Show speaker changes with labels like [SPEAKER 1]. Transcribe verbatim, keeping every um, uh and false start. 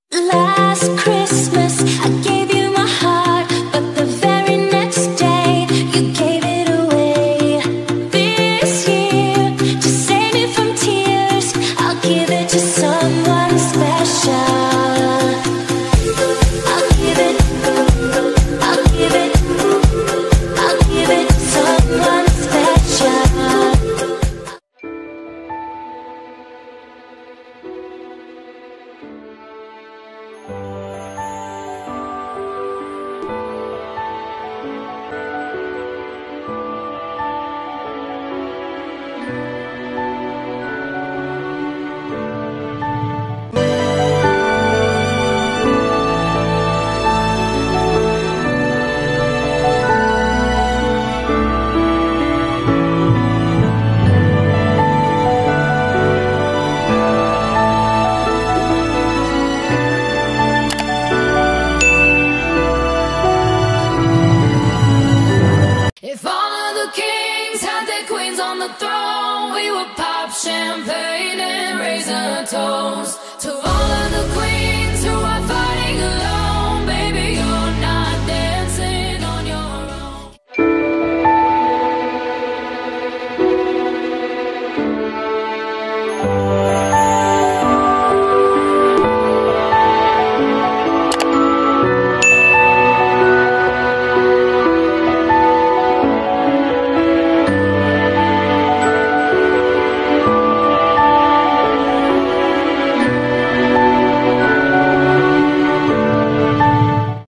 [SPEAKER 1] Last Christmas, I gave you my heart, but the very next day, you gave it away. This year, to save me from tears, I'll give it to someone special. I'll give it, I'll give it, I'll give it to someone special.
[SPEAKER 2] If all of the kings had their queens on the throne, we would pop champagne and raise a toast.